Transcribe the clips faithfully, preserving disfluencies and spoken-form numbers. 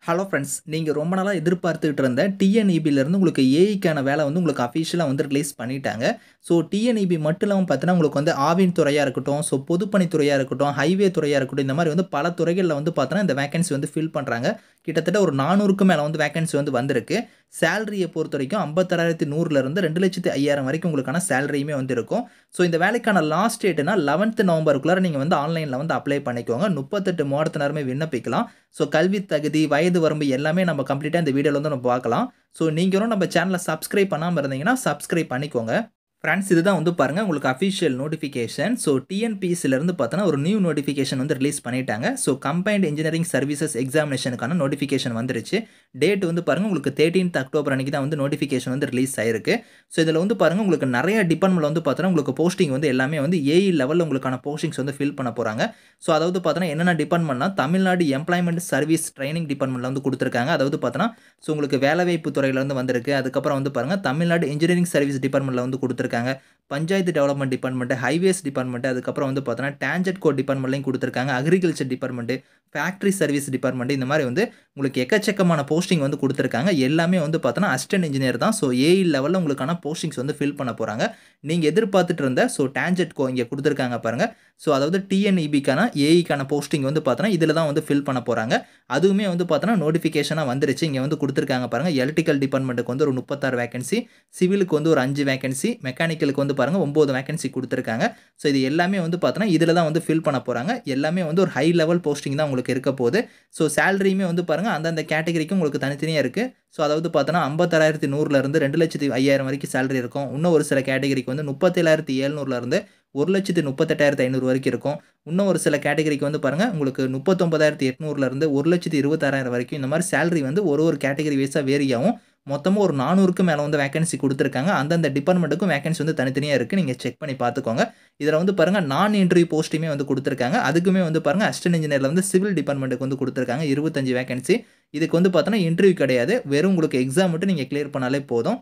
Hello friends, நீங்க ரொம்ப நாளா எதிர்பார்த்துட்டு இருந்த T N E B ல இருந்து உங்களுக்கு A E க்கான வேலை வந்து உங்களுக்கு அஃபிஷியலா வந்து ரிலீஸ் பண்ணிட்டாங்க. So T N E B மட்டும் இல்லாம பார்த்தீங்கன்னா, உங்களுக்கு வந்து ஆவின் துறையா இருக்கட்டும், ஸோ பொதுப்பணித்துறையா இருக்கட்டும், ஹைவே துறையா இருக்கட்டும், இந்த மாரி வந்து பல துறைகள்ல வந்து பார்த்தீங்கன்னா, இந்த வேக்கன்சி வந்து ஃபில் பண்றாங்க. கிட்டத்தட்ட ஒரு நானூறுக்கும் மேல வந்து வேக்கன்சி வந்து வந்திருக்கு. சேலரிய பொறுத்தவரைக்கும் ஐம்பத்தி ஆறாயிரத்து நூறுல இருந்து இரண்டு லட்சத்து ஐயாயிரம் வரைக்கும் உங்களுக்கான சேலரியுமே வந்து இருக்கும். ஸோ இந்த வேலைக்கான லாஸ்ட் டேட்னா பதினொன்றாம் நவம்பருக்குள்ளார நீங்க வந்து ஆன்லைன்ல வந்து அப்ளை பண்ணிக்கோங்க. முப்பத்தி எட்டு மாதத்து நேரமே விண்ணப்பிக்கலாம். ஸோ கல்வி தகுதி, வயது வரம்பு எல்லாமே நம்ம கம்ப்ளீட்டா இந்த வீடியோல வந்து நம்ம பார்க்கலாம். ஸோ நீங்களும் நம்ம சேனல சப்ஸ்கிரைப் பண்ணாம இருந்தீங்கன்னா, சப்ஸ்கிரைப் பண்ணிக்கோங்க. ஃப்ரெண்ட்ஸ், இதுதான் வந்து பாருங்க உங்களுக்கு official notification. So T N P S C ல இருந்து பார்த்தோன்னா ஒரு நியூ நோட்டிஃபிகேஷன் வந்து ரிலீஸ் பண்ணிட்டாங்க. ஸோ கம்பைன்ட் இன்ஜினியரிங் சர்வீசஸ் எக்ஸாமினேஷனுக்கான நோட்டிஃபிகேஷன் வந்துருச்சு. டேட் வந்து பாருங்க உங்களுக்கு பதிமூன்றாம் அக்டோபர் அன்னைக்கு தான் வந்து நோட்டிஃபிகேஷன் வந்து ரிலீஸ் ஆயிருக்கு. ஸோ இதில் வந்து பாருங்க உங்களுக்கு நிறைய டிபார்ட்மெண்ட்ல வந்து பார்த்தோன்னா உங்களுக்கு போஸ்டிங் வந்து எல்லாமே வந்து A E லெவலில் உங்களுக்கான போஸ்டிங்ஸ் வந்து ஃபில் பண்ண போறாங்க. ஸோ அதாவது பார்த்தோன்னா என்னென்ன டிபார்ட்மெண்ட்னா தமிழ்நாடு எம்ப்ளாய்மெண்ட் சர்வீஸ் ட்ரைனிங் டிபார்ட்மெண்ட்ல வந்து கொடுத்துருக்காங்க. அதாவது பார்த்தோன்னா ஸோ உங்களுக்கு வேலைவாய்ப்பு துறையில வந்து வந்திருக்கு. அதுக்கப்புறம் வந்து பாருங்க தமிழ்நாடு இன்ஜினியரிங் சர்வீஸ் டிபார்ட்மெண்ட்ல வந்து கொடுத்துருக்காங்க. Panchayat development department, highways department, அதுக்கப்புறம் வந்து பார்த்தோன்னா டான்ஜெட் கோட் டிபார்ட்மெண்ட்லையும் கொடுத்துருக்காங்க. Agriculture department, factory service department, இந்த மாதிரி வந்து உங்களுக்கு எக்கச்சக்கமான போஸ்டிங் வந்து கொடுத்துருக்காங்க. எல்லாமே வந்து பார்த்தோன்னா அசிஸ்டன்ட் இன்ஜினியர் தான். ஸோ A E லெவலில் உங்களுக்கான போஸ்டிங்ஸ் வந்து ஃபில் பண்ண போகிறாங்க. நீங்கள் எதிர்பார்த்துட்டு இருந்த ஸோ டான்ஜெட் கோ இங்கே கொடுத்துருக்காங்க பாருங்க. ஸோ அதாவது T N E B க்கான A E க்கான போஸ்டிங் வந்து பார்த்தோன்னா இதில் தான் வந்து ஃபில் பண்ண போகிறாங்க. அதுவுமே வந்து பார்த்தோன்னா நோட்டிஃபிகேஷனாக வந்துருச்சு. இங்கே வந்து கொடுத்துருக்காங்க பாருங்க. எலக்ட்ரிக்கல் டிபார்ட்மெண்ட்டுக்கு வந்து ஒரு முப்பத்தாறு வேகன்சி, சிவிலுக்கு வந்து ஒரு அஞ்சு வேகன்சி, மெக்கானிக்கலுக்கு வந்து பாருங்க ஒன்பது வேகன்சி கொடுத்துருக்காங்க. ஸோ இது எல்லாமே வந்து பார்த்தோன்னா இதில் தான் வந்து ஃபில் பண்ண போகிறாங்க. எல்லாமே வந்து ஒரு ஹை லெவல் போஸ்டிங் தான் உங்களுக்கு இருக்க போகுது. ஸோ சேலரியுமே வந்து பாருங்க அந்தந்த கேட்டகரிக்கும் உங்களுக்கு தனித்தனியாக இருக்குது. ஸோ அதாவது பார்த்தோன்னா ஐம்பத்தாறாயிரத்து நூறுல இருந்து இரண்டு லட்சத்து ஐயாயிரம் வரைக்கும் சேலரி இருக்கும். இன்னும் ஒரு சில கேட்டகரிக்கு வந்து முப்பத்தேழாயிரத்து எழுநூறுல இருந்து ஒரு லட்சத்து முப்பத்தெட்டாயிரத்து ஐநூறு வரைக்கும் இருக்கும். இன்னும் ஒரு சில கேட்டகரிக்கு வந்து பாருங்க உங்களுக்கு முப்பத்தொன்பதாயிரத்து எட்நூறுல இருந்து ஒரு லட்சத்து இருபத்தாறாயிரம் வரைக்கும் இந்த மாதிரி சேலரி வந்து ஒரு ஒரு கேட்டகரி வைஸாக வேரி ஆகும். மொத்தமாக ஒரு நானூறுக்கு மேலே வந்து வேகன்சி கொடுத்துருக்காங்க. அந்தந்த டிபார்ட்மெண்ட்டுக்கும் வேகன்சி வந்து தனித்தனியாக இருக்குது. நீங்கள் செக் பண்ணி பார்த்துக்கோங்க. இதில் வந்து பாருங்கள் நான் இன்டர்வியூ போஸ்ட்டுமே வந்து கொடுத்துருக்காங்க. அதுக்குமே வந்து பாருங்கள் அசிஸ்டன்ட் இன்ஜினியரில் வந்து சிவில் டிபார்ட்மெண்ட்டுக்கு வந்து கொடுத்துருக்காங்க இருபத்தஞ்சு வேகன்சி. இதுக்கு வந்து பார்த்தோன்னா இன்டர்வியூ கிடையாது. வெறும் உங்களுக்கு எக்ஸாம் மட்டும் நீங்கள் கிளியர் பண்ணாலே போதும்.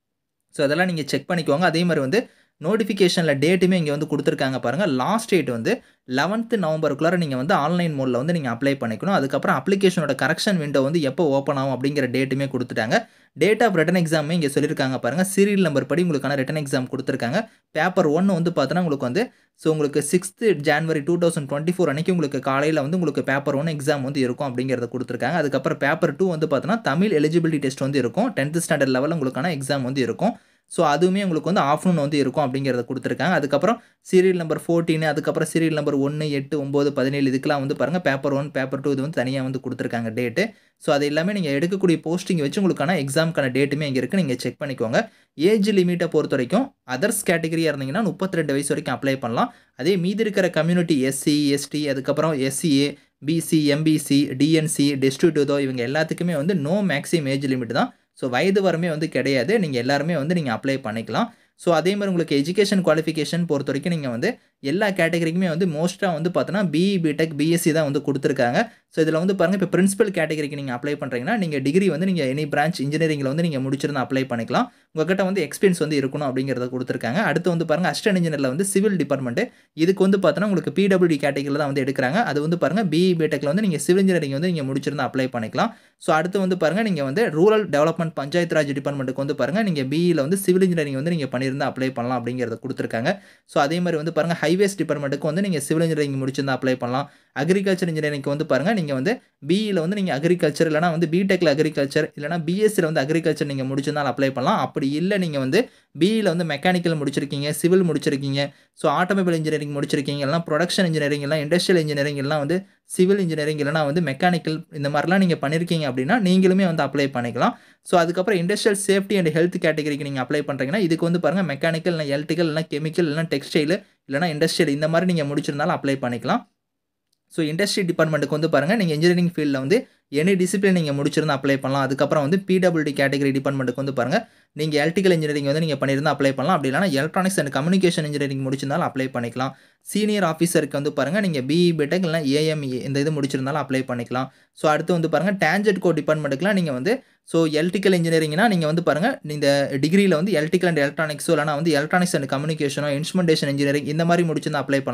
ஸோ அதெல்லாம் நீங்கள் செக் பண்ணிக்கோங்க. அதே மாதிரி வந்து நோட்டிஃபிகேஷனில் டேட்டுமே இங்கே வந்து கொடுத்துருக்காங்க பாருங்கள். லாஸ்ட் டேட் வந்து பதினொன்றாம் நவம்பருக்குள்ளார நீங்கள் வந்து ஆன்லைன் மோடில் வந்து நீங்கள் அப்ளை பண்ணிக்கணும். அதுக்கப்புறம் அப்ளிகேஷனோட கரெக்ஷன் விண்டோ வந்து எப்போ ஓப்பன் ஆகும் அப்படிங்கிற டேட்டுமே கொடுத்துட்டாங்க. டேட் ஆஃப் ரிட்டன் எக்ஸாமே இங்கே சொல்லியிருக்காங்க பாருங்கள். சீரியல் நம்பர் படி உங்களுக்கான ரிட்டன் எக்ஸாம் கொடுத்துருக்காங்க. பேப்பர் ஒன்று வந்து பார்த்தோன்னா உங்களுக்கு வந்து ஸோ உங்களுக்கு sixth January two thousand twenty four அன்றைக்கி உங்களுக்கு காலையில் வந்து உங்களுக்கு பேப்பர் ஒன் எக்ஸாம் வந்து இருக்கும் அப்படிங்கிறத கொடுத்துருக்காங்க. அதுக்கப்புறம் பேப்பர் டூ வந்து பார்த்தோன்னா தமிழ் எலிஜிபிலிட்டி டெஸ்ட் வந்து இருக்கும். டென்த் ஸ்டாண்டர்ட் லெவலில் உங்களுக்கான எக்ஸாம் வந்து இருக்கும். ஸோ அதுவுமே உங்களுக்கு வந்து ஆஃப்டர்நூன் வந்து இருக்கும் அப்படிங்கிறத கொடுத்துருக்காங்க. அதுக்கப்புறம் சீரியல் நம்பர் பதினான்கு, அதுக்கப்புறம் சீரியல் நம்பர் ஒன்று, எட்டு, ஒன்பது, பதினேழு இதுக்கெல்லாம் வந்து பாருங்கள் பேப்பர் ஒன், பேப்பர் டூ இது வந்து தனியாக வந்து கொடுத்துருக்காங்க டேட்டு. ஸோ அது எல்லாமே நீங்கள் எடுக்கக்கூடிய போஸ்டிங் வச்சு உங்களுக்கான எக்ஸாமுக்கான டேட்டுமே இங்கே இருக்குது. நீங்கள் செக் பண்ணிக்கோங்க. ஏஜ் லிமிட்டை பொறுத்த வரைக்கும் அதர்ஸ் கேட்டகரியாக இருந்தீங்கன்னா முப்பத்தி ரெண்டு வயசு வரைக்கும் அப்ளை பண்ணலாம். அதே மீதி இருக்கிற கம்யூனிட்டி எஸ்சி, எஸ்டி, அதுக்கப்புறம் எஸ்சிஏ, பிசி, எம்பிசி, டிஎன்சி, டெஸ்டிடியூட்டோ இவங்க எல்லாத்துக்குமே வந்து நோ மேக்ஸிமம் ஏஜ் லிமிட் தான். ஸோ வயது வரமே வந்து கிடையாது. நீங்கள் எல்லாருமே வந்து நீங்கள் அப்ளை பண்ணிக்கலாம். ஸோ அதே மாதிரி உங்களுக்கு எஜுகேஷன் குவாலிஃபிகேஷன் பொறுத்த வரைக்கும் நீங்கள் வந்து எல்லா கேட்டகரிக்குமே வந்து மோஸ்ட்டாக வந்து பார்த்தோன்னா பிஇ, பிடெக், பிஎஸ்சி தான் வந்து கொடுத்துருக்காங்க. ஸோ இதில் வந்து பாருங்கள் இப்போ பிரின்சிபல் கேட்டகரிக்கு நீங்கள் அப்ளை பண்ணுறீங்கன்னா நீங்கள் டிகிரி வந்து நீங்கள் எனி பிரான்ச் இன்ஜினியரிங்கில் வந்து நீங்கள் முடிச்சிருந்தா அப்ளை பண்ணிக்கலாம். உங்கள்கிட்ட வந்து எக்ஸ்பீரியன்ஸ் வந்து இருக்கணும் அப்படிங்கிறத கொடுத்துருக்காங்க. அடுத்து வந்து பாருங்கள் அசிஸ்டன்ட் இன்ஜினியரில் வந்து சிவில் டிபார்ட்மெண்ட்டு இதுக்கு வந்து பார்த்தோன்னா உங்களுக்கு பிடபிள்யூடி கேட்டகரியில் தான் வந்து எடுக்கிறாங்க. அது வந்து பாருங்கள் பிஇ, பிடெக்கில் வந்து நீங்கள் சிவில் இன்ஜினியரிங் வந்து நீங்கள் முடிச்சிருந்தா அப்ளை பண்ணிக்கலாம். ஸோ அடுத்து வந்து பாருங்கள் நீங்கள் வந்து ரூரல் டெவலப்மெண்ட் பஞ்சாயத்து ராஜ் டிபார்ட்மெண்ட்டுக்கு வந்து பாருங்கள் நீங்கள் பிஇயில் வந்து சிவில் இன்ஜினியரிங் வந்து நீங்கள் பண்ணியிருந்தா அப்ளை பண்ணலாம் அப்படிங்கிறத கொடுத்துருக்காங்க. ஸோ அதே மாதிரி வந்து பாருங்கள் ஹைவேஸ் டிபார்ட்மெண்ட்டுக்கு வந்து நீங்கள் சிவில் இன்ஜினியரிங் முடிச்சிருந்தா அப்ளை பண்ணலாம். அக்ரிகல்ச்சர் இன்ஜினியரிங்க்கு வந்து பாருங்கள் நீங்கள் வந்து பிஇயில் வந்து நீங்கள் அக்ரிகல்ச்சர் இல்லைனா வந்து பிடெக்கில் அக்ரிகல்ச்சர் இல்லைனா பிஎஸ்சியில் வந்து அக்ரிகல்ச்சர் நீங்கள் முடிச்சிருந்தாலும் அப்ளை பண்ணலாம். அப்படி இல்லை நீங்கள் வந்து பிஇயில் வந்து மெக்கானிக்கல் முடிச்சிருக்கீங்க, சிவில் முடிச்சிருக்கீங்க, ஸோ ஆட்டோமொபைல் இன்ஜினியரிங் முடிச்சிருக்கீங்க, இல்லைனா ப்ரொடக்ஷன் இன்ஜினியரிங், இல்லை இண்டஸ்ட்ரியல் இன்ஜினியரிங், இல்லைனா வந்து சிவில் இன்ஜினியரிங், இல்லைனா வந்து மெக்கானிக்கல் இந்த மாதிரிலாம் நீங்கள் பண்ணியிருக்கீங்க அப்படின்னா நீங்களுமே வந்து அப்ளை பண்ணிக்கலாம். ஸோ அதுக்கப்புறம் இண்டஸ்ட்ரியல் சேஃப்டி அண்ட் ஹெல்த் கேட்டகரிக்கு நீங்கள் அப்ளை பண்ணுறீங்கன்னா இதுக்கு வந்து பாருங்கள் மெக்கானிக்கல், இல்லை எலக்ட்ரிக்கல், இல்லைனா கெமிக்கல், இல்லைனா டெக்ஸ்டைல், இல்லைனா இண்டஸ்ட்ரியல் இந்த மாதிரி நீங்கள் முடிச்சிருந்தாலும் அப்ளை பண்ணிக்கலாம். ஸோ இண்டஸ்ட்ரி டிபார்ட்மெண்ட்டுக்கு வந்து பாருங்கள் நீங்கள் இன்ஜினியரிங் ஃபீல்டில் வந்து எனி டிசிப்ளின் நீங்கள் முடிச்சிருந்தா அப்ளை பண்ணலாம். அதுக்கப்புறம் வந்து பிடபிள்யூடி கேட்டகரி டிபார்ட்மெண்ட்டுக்கு வந்து பாருங்கள் நீங்கள் எலக்ட்ரிக்கல் இன்ஜினியரிங் வந்து நீங்கள் பண்ணியிருந்தா அப்ளை பண்ணலாம். அப்படி இல்லைனா எலக்ட்ரானிக்ஸ் அண்ட் கம்யூனிகேஷன் இன்ஜினியரிங் முடிச்சிருந்தாலும் அப்ளை பண்ணிக்கலாம். சீனியர் ஆஃபீஸருக்கு வந்து பாருங்கள் நீங்கள் பிஇ, பிடெக் இல்லைனா ஏஎம்இ இந்த இது முடிச்சிருந்தாலும் அப்ளை பண்ணிக்கலாம். ஸோ அடுத்து வந்து பாருங்கள் டான்ஜெட் கோ டிபார்ட்மெண்ட்டுக்குலாம் நீங்கள் வந்து ஸோ எலக்ட்ரிக்கல் இன்ஜினியரிங்னா நீங்கள் வந்து பாருங்கள் இந்த டிகிரியில் வந்து எலக்ட்ரிக்கல் அண்ட் எலக்ட்ரானிக்ஸோ இல்லைனா வந்து எலக்ட்ரானிக்ஸ் அண்ட் கம்யூனிகேஷனோ இன்ஸ்ட்ருமெண்டேஷன் இன்ஜினியரிங் இந்த மாதிரி முடிச்சிருந்தா அப்ளை பண்ணலாம்.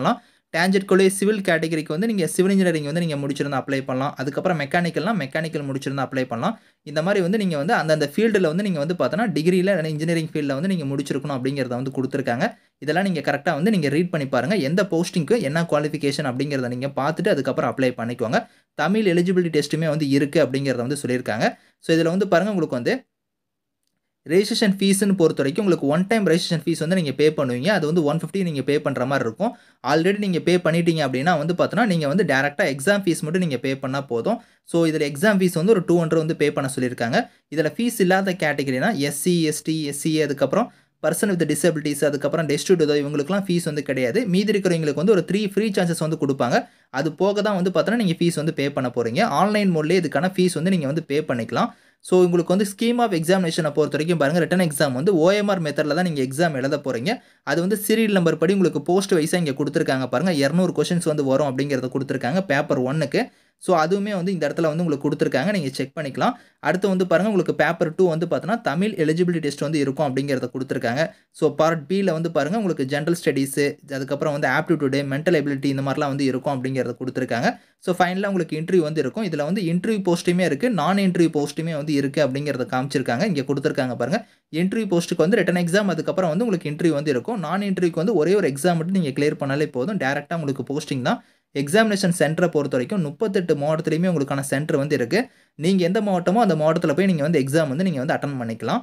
டான்ஜென்ட்குள்ளே சிவில் கேட்டகரிக்கு வந்து நீங்கள் சிவில் இன்ஜினியரிங் வந்து நீங்கள் முடிச்சிருந்தா அப்ளை பண்ணலாம். அதுக்கப்புறம் மெக்கானிக்கல்னா மெக்கானிக்கல் முடிச்சிருந்தா அப்ளை பண்ணலாம். இந்த மாதிரி வந்து நீங்கள் வந்து அந்தந்த ஃபீல்டில் வந்து நீங்கள் வந்து பார்த்தோன்னா டிகிரியில் இன்ஜினியரிங் ஃபீல்டில் வந்து நீங்கள் முடிச்சிருக்கணும் அப்படிங்கிறத வந்து கொடுத்துருக்காங்க. இதெல்லாம் நீங்கள் கரெக்டாக வந்து நீங்கள் ரீட் பண்ணி பாருங்கள். எந்த போஸ்டிங்க்கு என்ன குவாலிஃபிகேஷன் அப்படிங்கிறத நீங்கள் பார்த்துட்டு அதுக்கப்புறம் அப்ளை பண்ணிக்கோங்க. தமிழ் எலிஜிபிலிட்டி டெஸ்ட்டுமே வந்து இருக்குது அப்படிங்கிறத வந்து சொல்லியிருக்காங்க. ஸோ இதில் வந்து பாருங்கள் உங்களுக்கு வந்து ரெஜிஸ்ட்ரேஷன் ஃபீஸ்ன்னு பொறுத்த வரைக்கும் உங்களுக்கு ஒன் டைம் ரெஜிஸ்ட்ரேஷன் ஃபீஸ் வந்து நீங்கள் பே பண்ணுவீங்க. அது வந்து ஒன் ஃபிஃப்டி நீங்கள் பே பண்ணுற மாதிரி இருக்கும். ஆல்ரெடி நீங்கள் பே பண்ணிட்டீங்க அப்படின்னா வந்து பார்த்தோன்னா நீங்கள் வந்து டேரெக்டாக எக்ஸாம் ஃபீஸ் மட்டும் நீங்கள் பே பண்ணால் போதும். ஸோ இதில் எக்ஸாம் ஃபீஸ் வந்து ஒரு டூ ஹண்ட்ரட் வந்து பே பண்ண சொல்லியிருக்காங்க. இதில் ஃபீஸ் இல்லாத கேட்டகரினா எஸ்சி, எஸ்டி, எஸ்சிஏ, அதுக்கப்புறம் பர்சன் வித் டிசபிலிட்டிஸ், அதுக்கப்புறம் டெஸ்டிடியூட் உதவி இவங்களுக்குலாம் ஃபீஸ் வந்து கிடையாது. மீதி இருக்கிறவங்களுக்கு வந்து ஒரு த்ரீ ஃப்ரீ சான்சஸ் வந்து கொடுப்பாங்க. அது போக தான் வந்து பார்த்தோன்னா நீங்கள் ஃபீஸ் வந்து பே பண்ண போகிறீங்க. ஆன்லைன் மோட்லேயே இதுக்கான ஃபீஸ் வந்து நீங்கள் வந்து பே பண்ணிக்கலாம். ஸோ உங்களுக்கு வந்து ஸ்கீம் ஆஃப் எக்ஸாமினேஷனை பொறுத்த வரைக்கும் பாருங்கள், ரிட்டன் எக்ஸாம் வந்து ஓஎம்ஆர் மெத்தடில் தான் நீங்கள் எக்ஸாம் எழுத போகிறீங்க. அது வந்து சீரியல் நம்பர் படி உங்களுக்கு போஸ்ட் வைஸாக இங்கே கொடுத்துருக்காங்க பாருங்கள். இரநூறு கொஷின்ஸ் வந்து வரும் அப்படிங்கிறத கொடுத்துருக்காங்க பேப்பர் ஒன்னுக்கு. ஸோ அதுவுமே வந்து இந்த இடத்துல வந்து உங்களுக்கு கொடுத்துருக்காங்க. நீங்கள் செக் பண்ணிக்கலாம். அடுத்து வந்து பாருங்கள் உங்களுக்கு பேப்பர் டூ வந்து பார்த்தோன்னா தமிழ் எலிஜிபிலிட்டி டெஸ்ட் வந்து இருக்கும் அப்படிங்கிறத கொடுத்துருக்காங்க. ஸோ பார்ட் பியில் வந்து பாருங்கள் உங்களுக்கு ஜென்ரல் ஸ்டடீஸு, அதுக்கப்புறம் வந்து ஆப்டிடியூடு, மென்டல் எபிலிட்டி இந்த மாதிரிலாம் வந்து இருக்கும் அப்படிங்கிறத கொடுத்துருக்காங்க. ஸோ ஃபைனலாக உங்களுக்கு இன்டர்வியூ வந்து இருக்கும். இதில் வந்து இன்டர்வியூ போஸ்ட்டுமே இருக்குது, நான் இன்டர்வியூ போஸ்ட்டுமே வந்து இருக்குது அப்படிங்கிறத காமிச்சிருக்காங்க. இங்கே கொடுத்துருக்காங்க பாருங்கள். இன்டர்வியூ போஸ்ட்டுக்கு வந்து ரிட்டன் எக்ஸாம், அதுக்கப்புறம் வந்து உங்களுக்கு இன்டர்வியூ வந்து இருக்கும். நான் இன்டர்வியூக்கு வந்து ஒரே ஒரு எக்ஸாம் மட்டும் நீங்கள் கிளியர் பண்ணாலே போதும். டேரெக்டாக உங்களுக்கு போஸ்டிங் தான். எக்ஸாமினேஷன் சென்டரை பொறுத்த வரைக்கும் முப்பத்தெட்டு மாவட்டத்துலையுமே உங்களுக்கான சென்டர் வந்து இருக்குது. நீங்கள் எந்த மாவட்டமோ அந்த மாவட்டத்தில் போய் நீங்கள் வந்து எக்ஸாம் வந்து நீங்கள் வந்து அட்டன் பண்ணிக்கலாம்.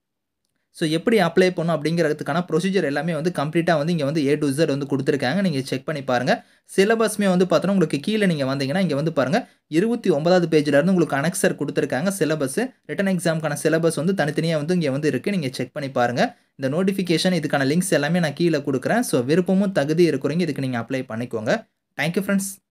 ஸோ எப்படி அப்ளை பண்ணணும் அப்படிங்கிறதுக்கான ப்ரொசீஜர் எல்லாமே வந்து கம்ப்ளீட்டாக வந்து இங்கே வந்து ஏ டு இசட் வந்து கொடுத்துருக்காங்க. நீங்கள் செக் பண்ணி பாருங்கள். சிலபஸ்மே வந்து பார்த்தோன்னா உங்களுக்கு கீழே நீங்கள் வந்தீங்கன்னா இங்கே வந்து பாருங்கள் இருபத்தி ஒன்பதாவது பேஜிலேருந்து உங்களுக்கு அனெக்சர் கொடுத்துருக்காங்க. சிலபஸ் ரிட்டன் எக்ஸாமுக்கான சிலபஸ் வந்து தனித்தனியாக வந்து இங்கே வந்து இருக்குது. நீங்கள் செக் பண்ணி பாருங்கள். இந்த நோட்டிஃபிகேஷன் இதுக்கான லிங்க்ஸ் எல்லாமே நான் கீழே கொடுக்குறேன். ஸோ விருப்பமும் தகுதி இருக்கிறவங்க இதுக்கு நீங்கள் அப்ளை பண்ணிக்கோங்க. Thank you friends.